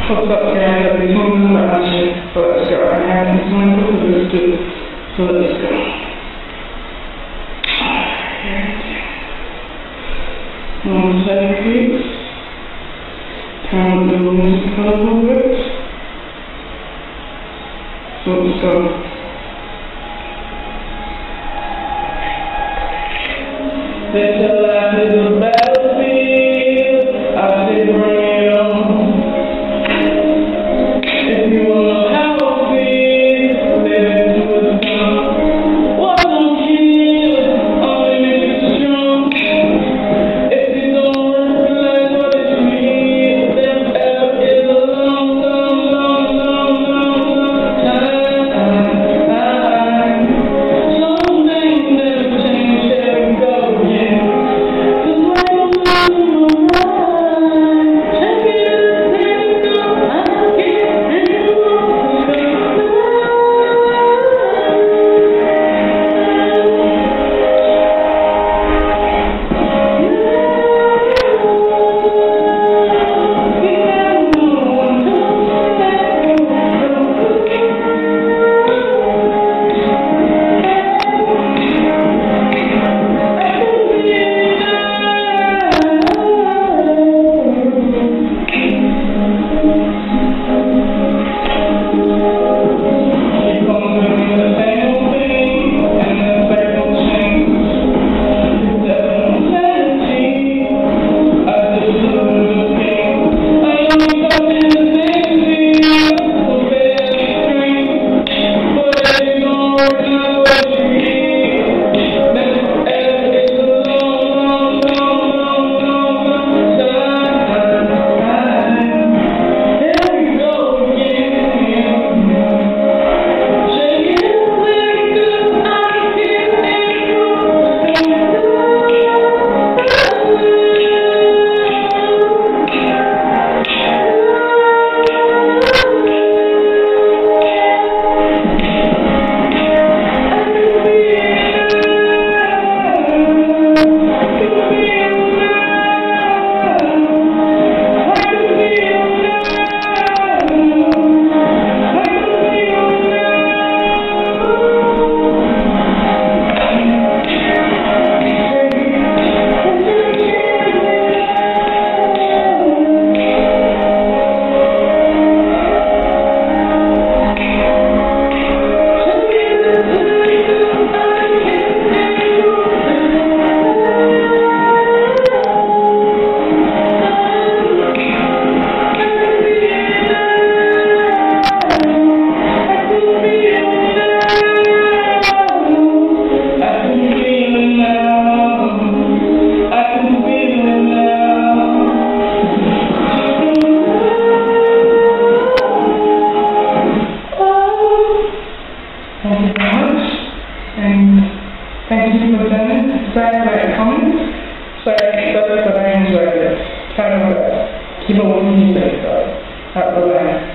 What's up, guys? I've been talking about shit, but let's go. I have this one to do, so let's go. One second, please. Turn on the music a little bit. So let's go. This life is a battlefield. I say bring it on. If you wanna have a feel, let it do the song. What don't kill, only make you strong. If you don't recognize what it means, then ever is a long time. Some things never change, there we go again. Thank you very much, and thank you for attending. Subscribe, like, comment. So I enjoyed it. Try my best. Keep it 1 minute, guys. Bye-bye.